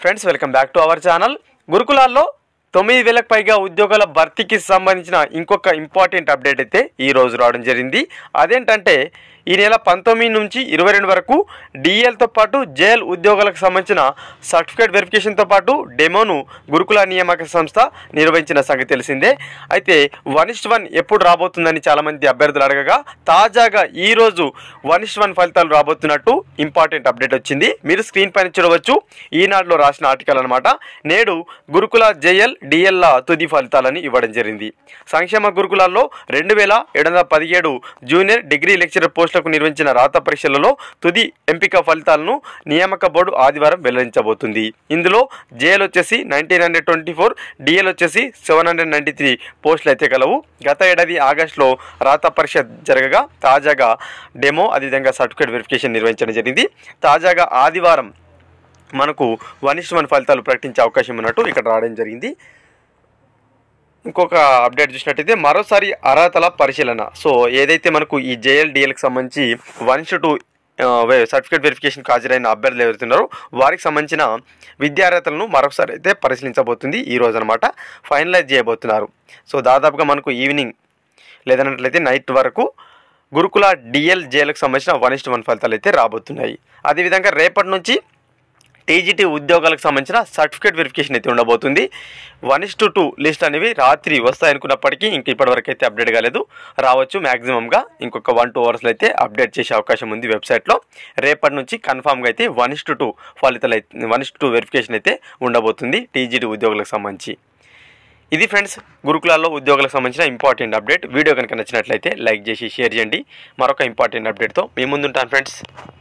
Friends welcome back to our channel. గురుకులాల్లో 9,000కు పైగా ఉద్యోగాల భర్తీకి సంబంధించిన ఇంకొక ఇంపార్టెంట్ అప్డేట్ అయితే ఈ రోజు రావడం జరిగింది. అదేంటంటే ఈ నెల 19 నుంచి 22 వరకు డిఎల్తో పాటు జేఎల్ ఉద్యోగాలకు సంబంధించిన సర్టిఫికేట్ వెరిఫికేషన్తో పాటు డెమోను గురుకుల నియామక సంస్థ నిర్వహించిన సంగతి తెలిసిందే. అయితే 1:1 ఎప్పుడు రాబోతుందని చాలామంది అభ్యర్థులు అడగగా తాజాగా ఈరోజు 1:1 ఫలితాలు రాబోతున్నట్టు ఇంపార్టెంట్ అప్డేట్ వచ్చింది. మీరు స్క్రీన్ పైన చూడవచ్చు, ఈనాడులో రాసిన ఆర్టికల్ అనమాట. నేడు గురుకుల జేఎల్ డిఎల్ తుది ఫలితాలని ఇవ్వడం జరిగింది. సంక్షేమ గురుకులాల్లో 2,717 జూనియర్ డిగ్రీ లెక్చరర్ పోస్టులకు నిర్వహించిన రాత పరీక్షలలో తుది ఎంపిక ఫలితాలను నియామక బోర్డు ఆదివారం వెల్లడించబోతుంది. ఇందులో జేఎల్ వచ్చేసి 1924, డిఎల్ వచ్చేసి 793 పోస్టులు అయితే కలవు. గత ఏడాది ఆగస్టులో రాత పరీక్ష జరగగా తాజాగా డెమో అదేవిధంగా సర్టిఫికేట్ వెరిఫికేషన్ నిర్వహించడం జరిగింది. తాజాగా ఆదివారం మనకు 1:1 ఫలితాలు ప్రకటించే అవకాశం ఉన్నట్టు ఇక్కడ రావడం జరిగింది. ఇంకొక అప్డేట్ చూసినట్టయితే మరోసారి అర్హతల పరిశీలన. సో ఏదైతే మనకు ఈ జేఎల్ డిఎల్కి సంబంధించి 1:2 సర్టిఫికేట్ వెరిఫికేషన్కి హాజరైన అభ్యర్థులు ఎవరుతున్నారో వారికి సంబంధించిన విద్యార్హతలను మరొకసారి అయితే పరిశీలించబోతుంది ఈ రోజు అనమాట. ఫైనలైజ్ చేయబోతున్నారు. సో దాదాపుగా మనకు ఈవినింగ్ లేదన్నట్లయితే నైట్ వరకు గురుకుల డిఎల్ జేఎల్కి సంబంధించిన 1:1 ఫలితాలు అయితే రాబోతున్నాయి. అదేవిధంగా రేపటి నుంచి టీజీటీ ఉద్యోగాలకు సంబంధించిన సర్టిఫికేట్ వెరిఫికేషన్ అయితే ఉండబోతుంది. 1:2 లిస్ట్ అనేవి రాత్రి వస్తాయనుకున్నప్పటికీ ఇంక ఇప్పటివరకు అయితే అప్డేట్ కాలేదు. రావచ్చు మ్యాక్సిమంగా ఇంకొక 1-2 అవర్స్లో అయితే అప్డేట్ చేసే అవకాశం ఉంది వెబ్సైట్లో. రేపటి నుంచి కన్ఫామ్గా అయితే 1:2 ఫలితాలు అయితే 1:2 వెరిఫికేషన్ అయితే ఉండబోతుంది టీజీటీ ఉద్యోగులకు సంబంధించి. ఇది ఫ్రెండ్స్ గురుకులాల్లో ఉద్యోగులకు సంబంధించిన ఇంపార్టెంట్ అప్డేట్. వీడియో కనుక నచ్చినట్లయితే లైక్ చేసి షేర్ చేయండి. మరొక ఇంపార్టెంట్ అప్డేట్తో మీ ముందుంటాను ఫ్రెండ్స్.